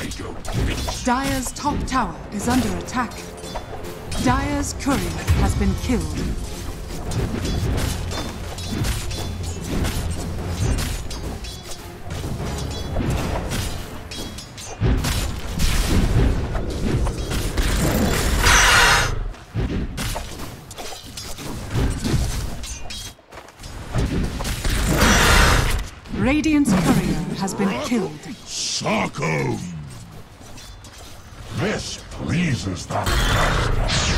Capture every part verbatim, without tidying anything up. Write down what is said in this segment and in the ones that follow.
I don't think. Dire's top tower is under attack. Dire's courier has been killed. Radiant's courier has been killed. Sarcom! This pleases the master.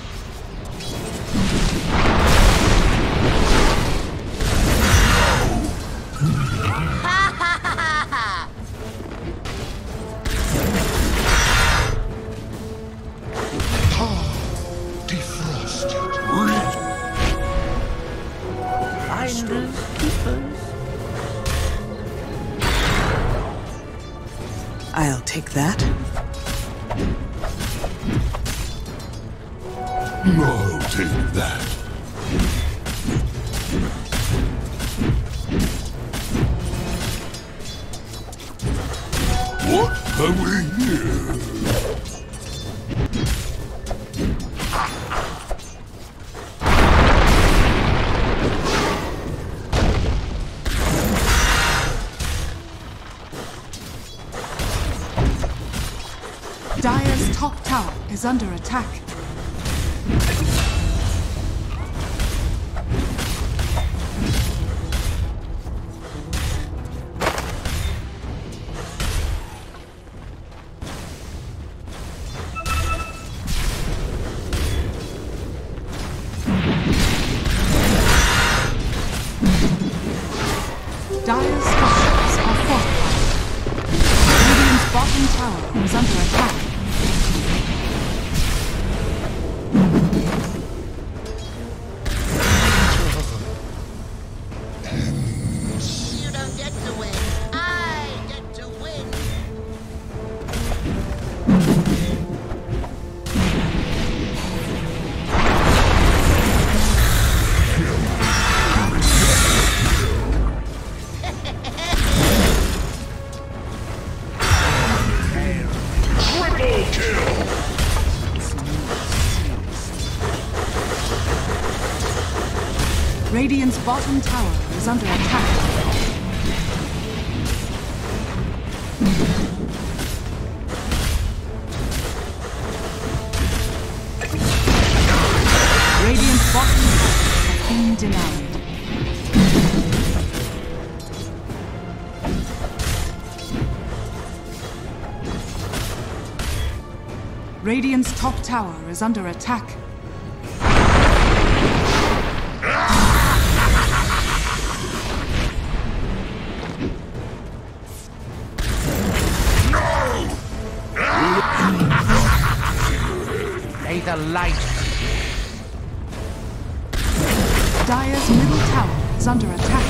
Defrosted. Finders, keepers. I'll take that. I'll take that. What have we here? Dire's top tower is under attack. Dire's structures are fortified. Radiant's bottom tower is under attack. You don't get to win. I get to win. Triple kill! Radiant's bottom tower is under attack. Radiant's bottom tower has been denied. Radiant's top tower is under attack. May the light. Dire's middle tower is under attack.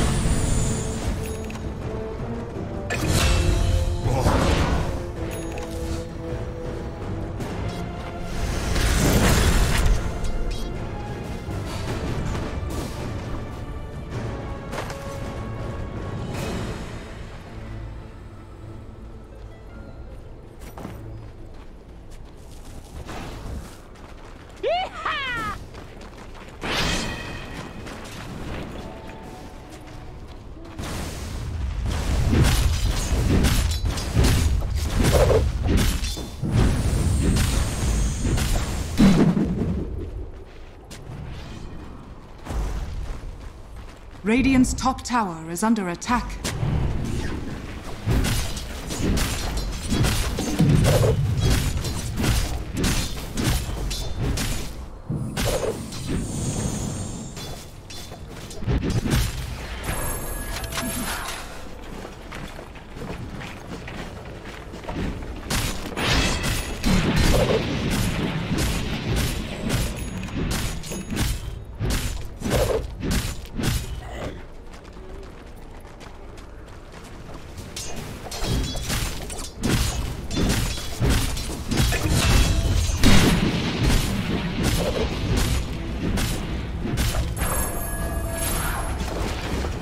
Radiant's top tower is under attack.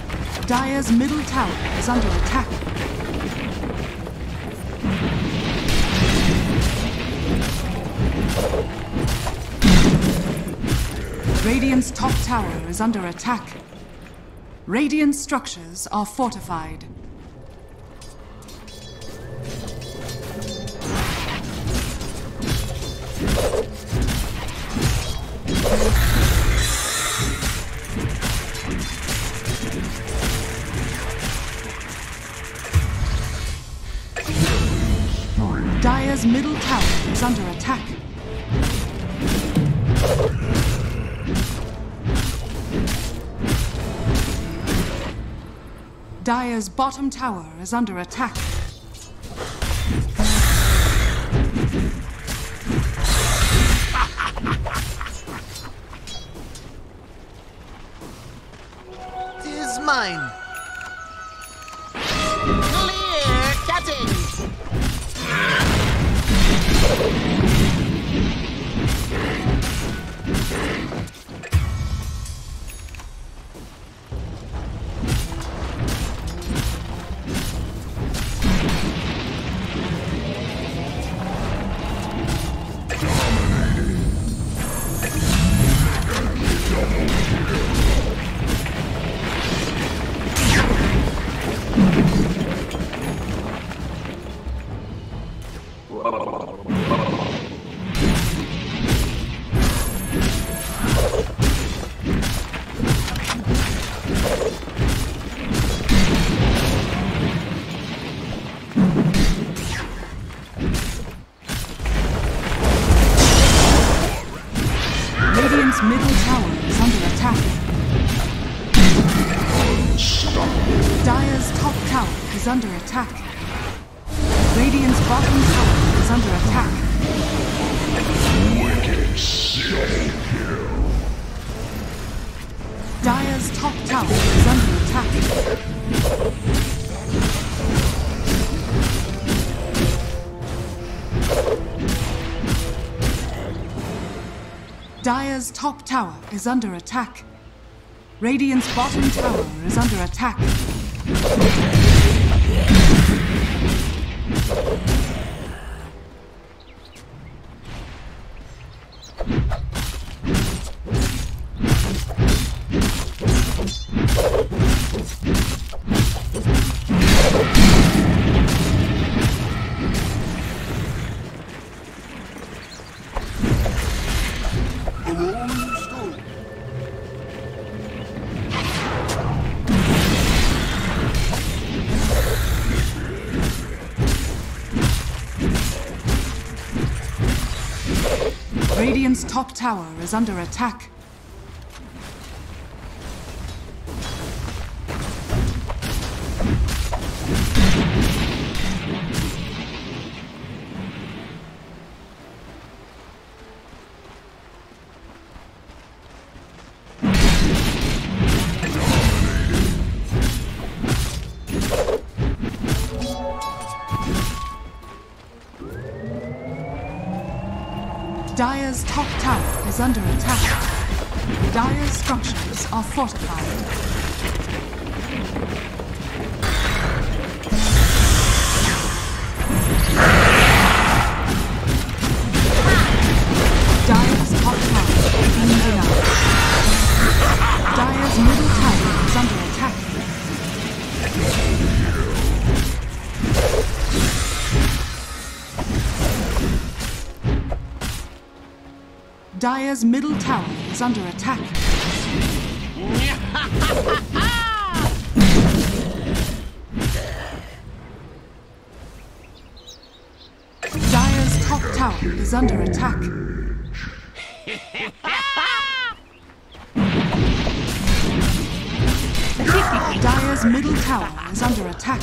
Dire's middle tower is under attack. Radiant's top tower is under attack. Radiant structures are fortified. Dire's middle tower is under attack. Dire's bottom tower is under attack. Tis mine. Clear cutting. Radiant's middle tower is under attack. Dire's top tower is under attack. Radiant's bottom tower is under attack. Wicked silly kill. Dire's top tower is under attack. Dire's top tower is under attack. Radiant's bottom tower is under attack. Radiant's top tower is under attack. Dire's top tower is under attack. Dire's structures are fortified. Dire's top tower is being denied. Dire's middle tower is under attack. Dire's middle tower is under attack. Dire's top tower is under attack. Dire's middle tower is under attack.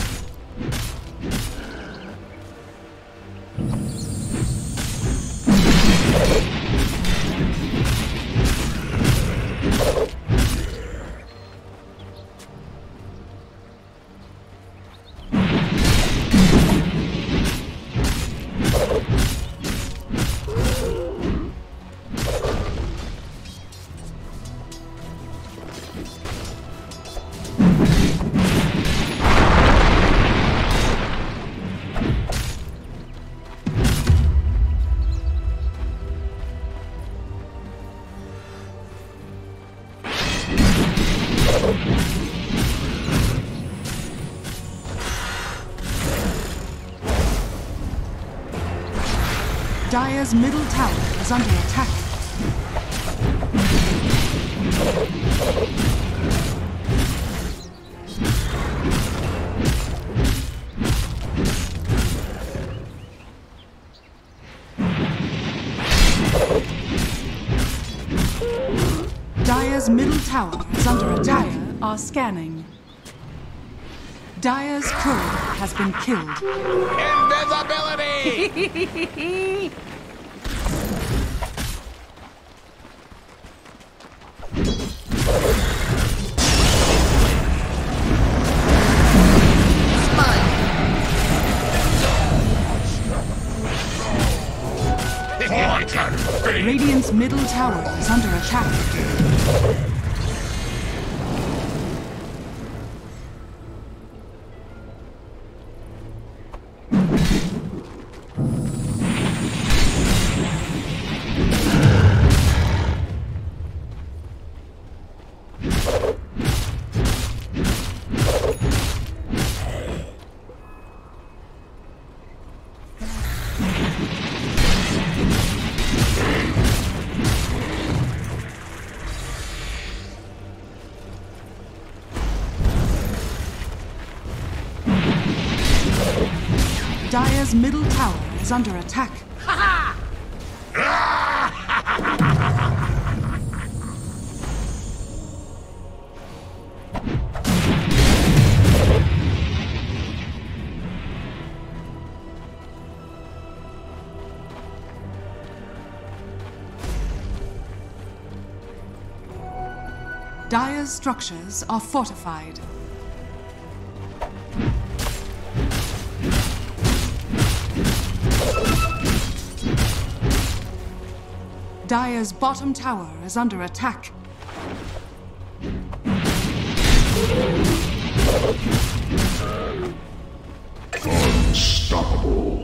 Dire's middle tower is under attack. Dire's middle tower is under attack. Dire are scanning. Dire's courier has been killed. Invisibility! Radiant's middle tower is under attack. Dire's middle tower is under attack. Dire's structures are fortified. Dire's bottom tower is under attack. Unstoppable.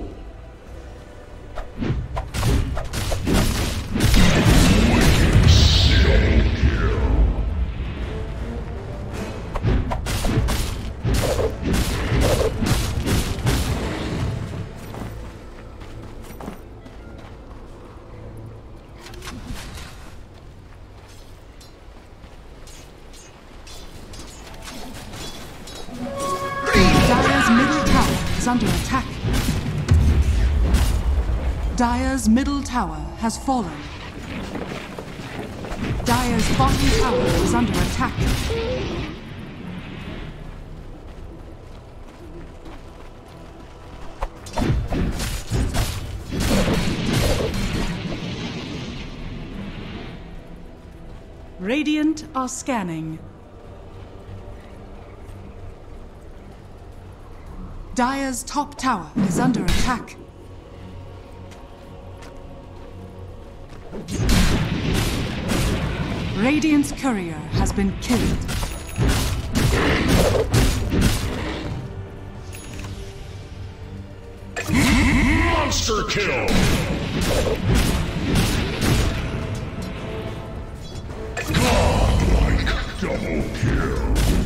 Under attack. Dire's middle tower has fallen. Dire's bottom tower is under attack. Radiant are scanning. Dire's top tower is under attack. Radiant's courier has been killed. Monster kill! Godlike double kill!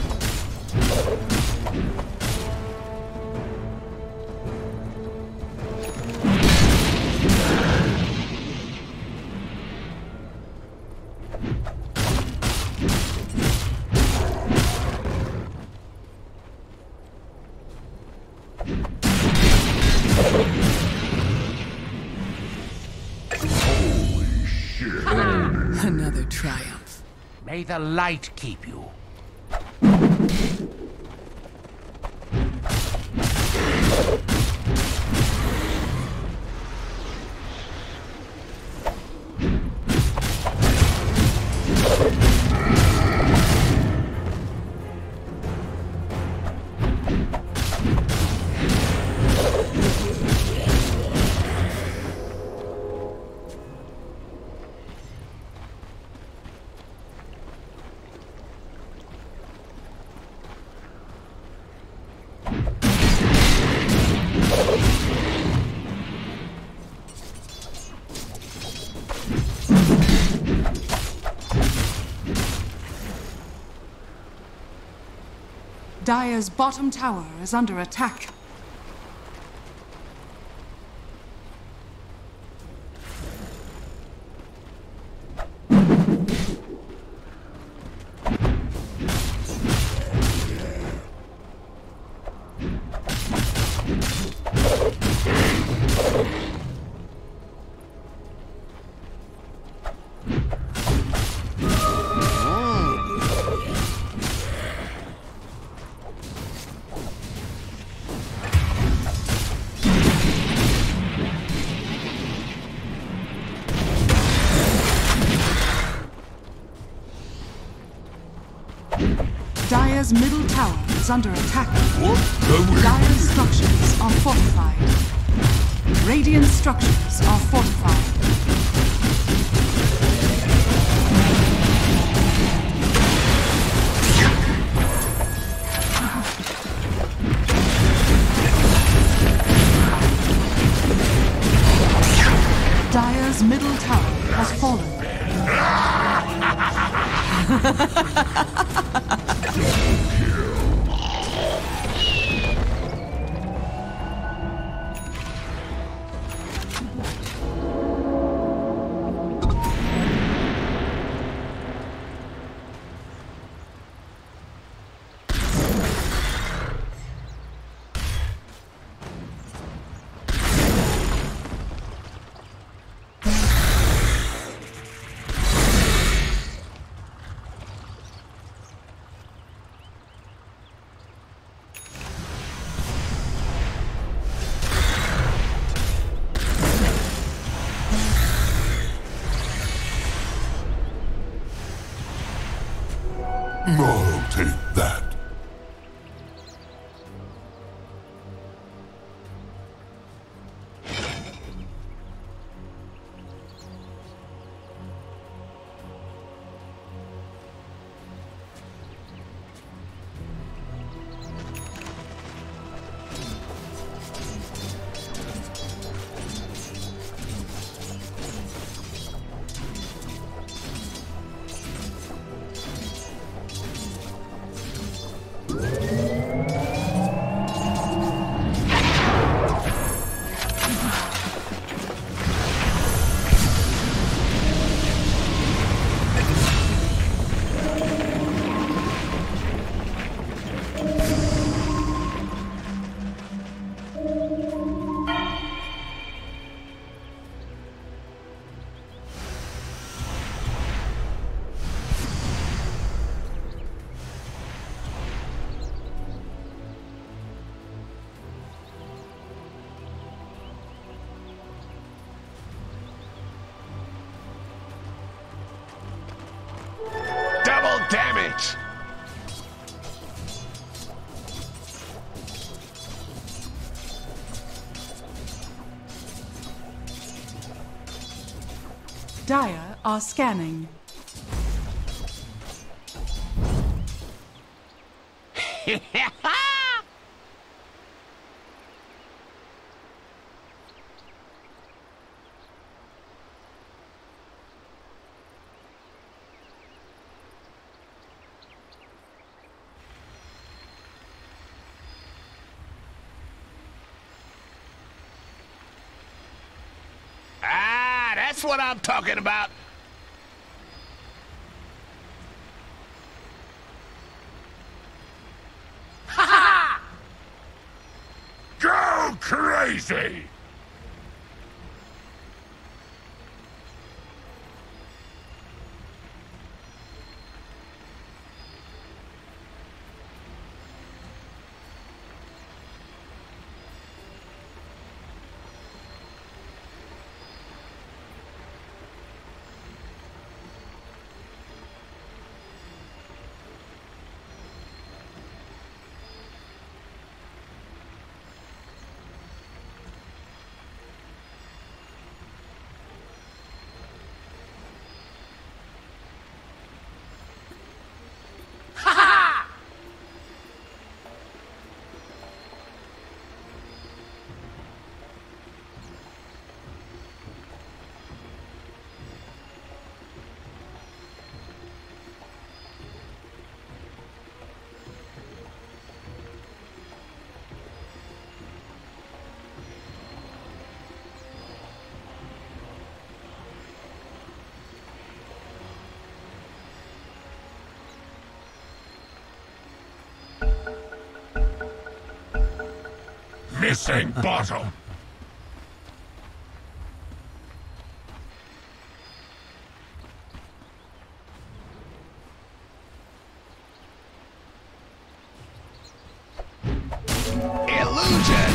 Another triumph. May the light keep you. Dire's bottom tower is under attack. Dire's middle tower is under attack. Dire's structures are fortified. Radiant structures are fortified. Dire's middle tower has fallen. I'll take that. Double damage! Dire are scanning. Ah, that's what I'm talking about. Ha ha! Go crazy! Missing bottom. Illusion!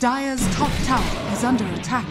Dire's top tower is under attack.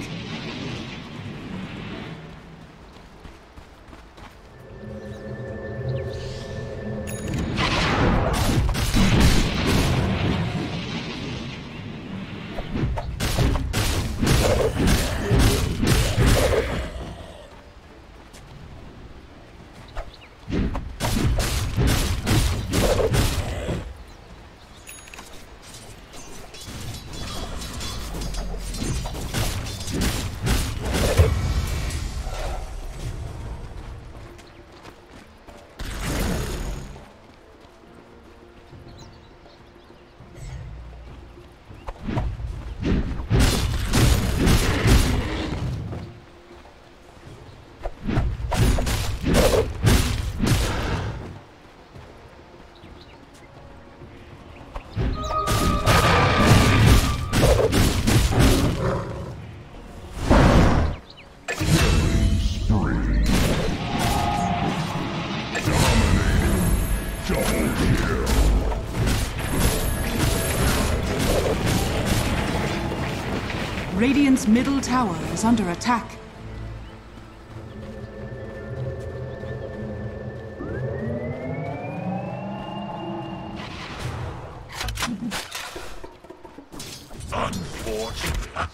Radiant's middle tower is under attack. Unfortunate.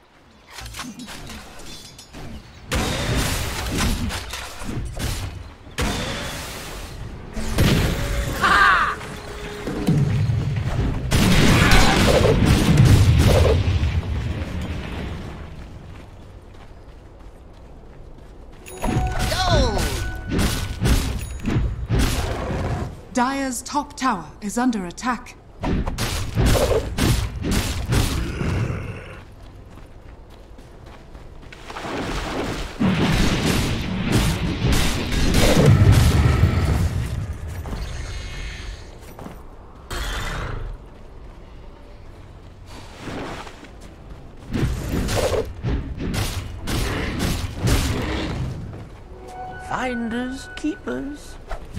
Dire's top tower is under attack. Finders, keepers.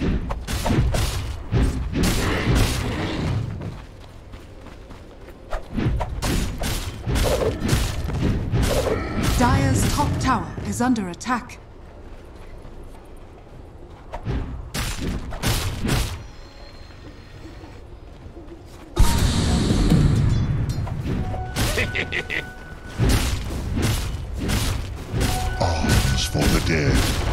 Dire's top tower is under attack. Arms for the dead.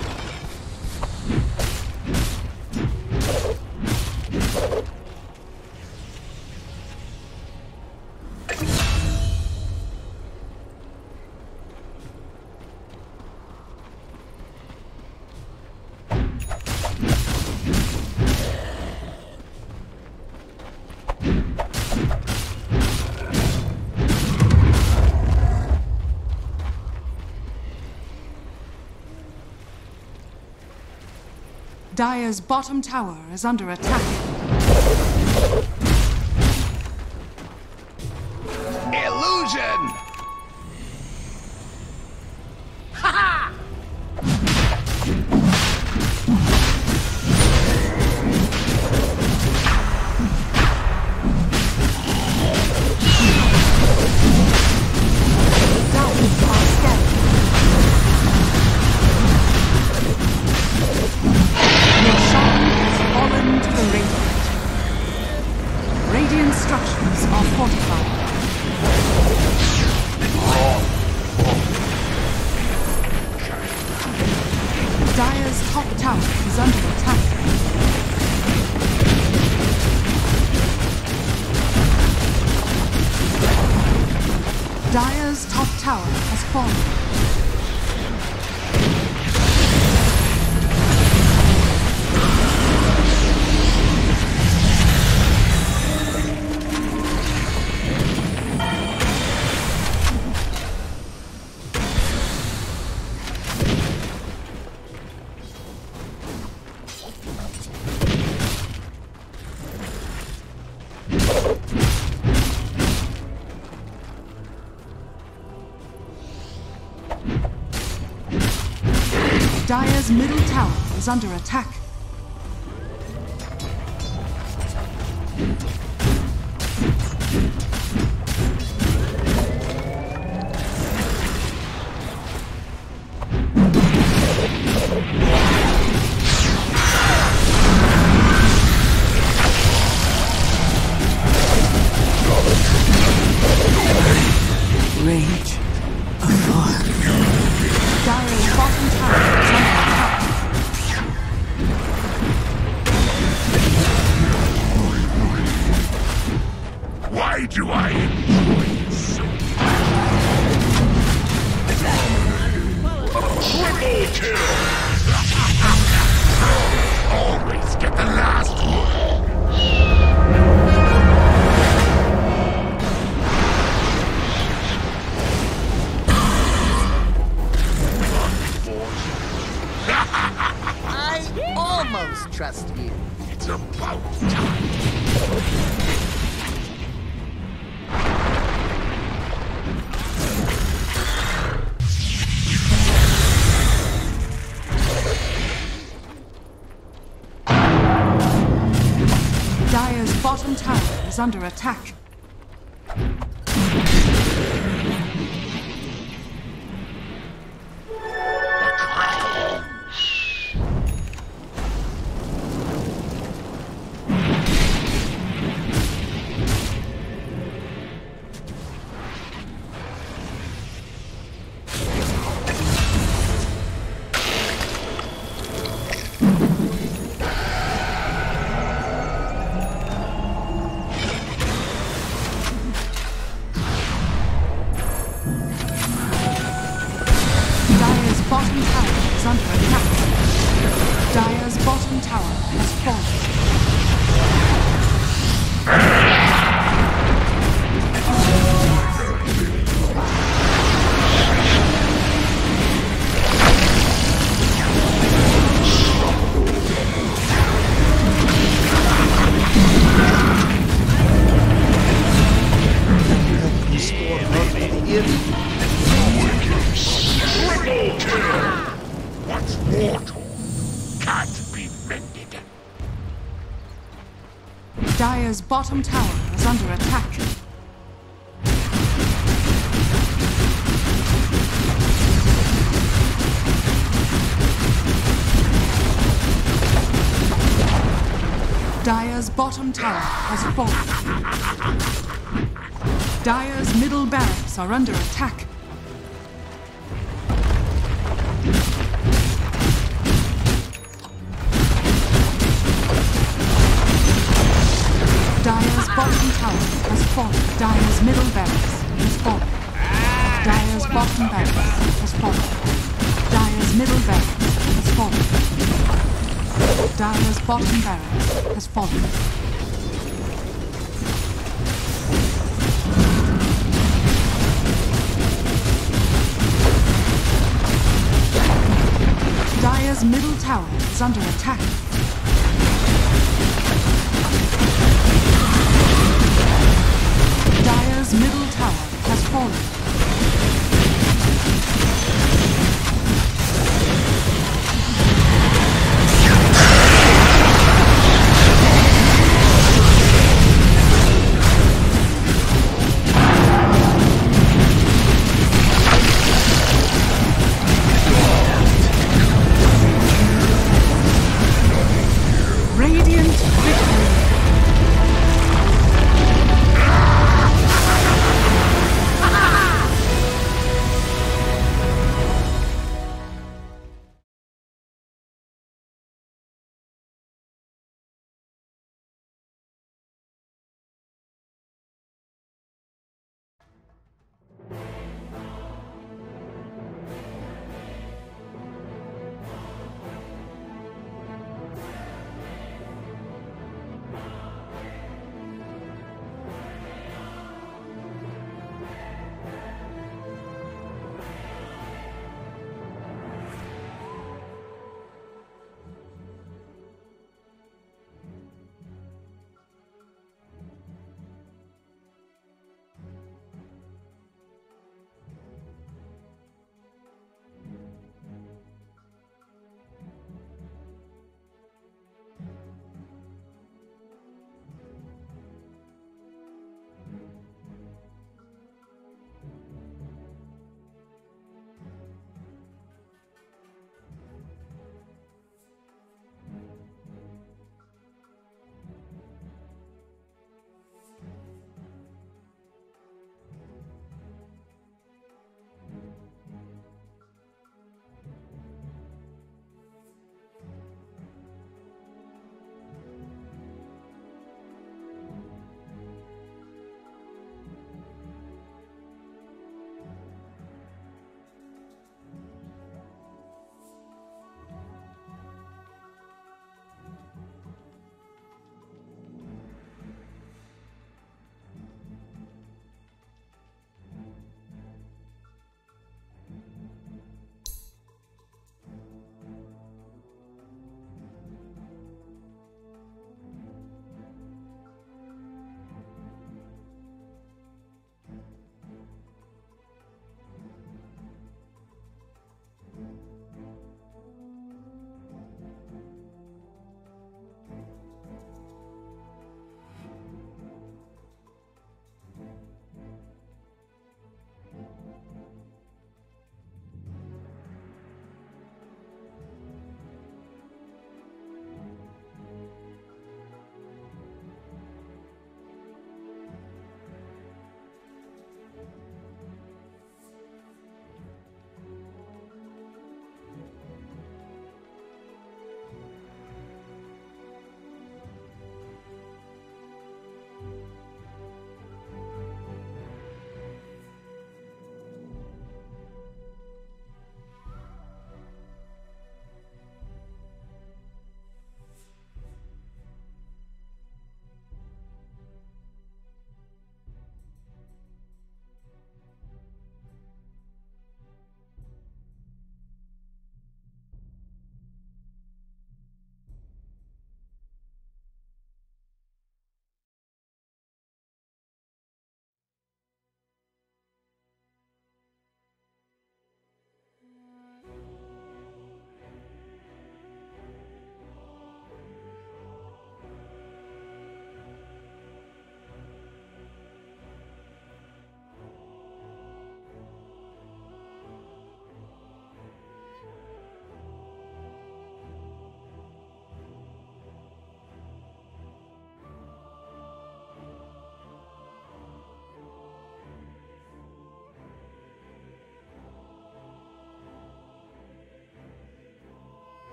Dire's bottom tower is under attack. Illusion! Ha ha! Towers are scattered. Your shrine has fallen to the radiant. Radiant structures are fortified. Dire's top tower is under attack. Dire's top tower has fallen. Dire's middle tower is under attack. Do I enjoy so Triple kill! Always get the last one! I almost trust you. It's about time. Dire's bottom tower is under attack. Bottom tower is under attack. Dire's bottom tower has fallen. What's mortal can't be mended. Dire's bottom tower is under attack. Dire's bottom tower has fallen. Dire's middle barracks are under attack. Dire's bottom tower has fallen. Dire's middle barracks has fallen. Dire's bottom barracks has fallen. Dire's middle barracks has fallen. Dire's bottom barracks has fallen. Dire's middle tower is under attack. Dire's middle tower has fallen. Radiant victory.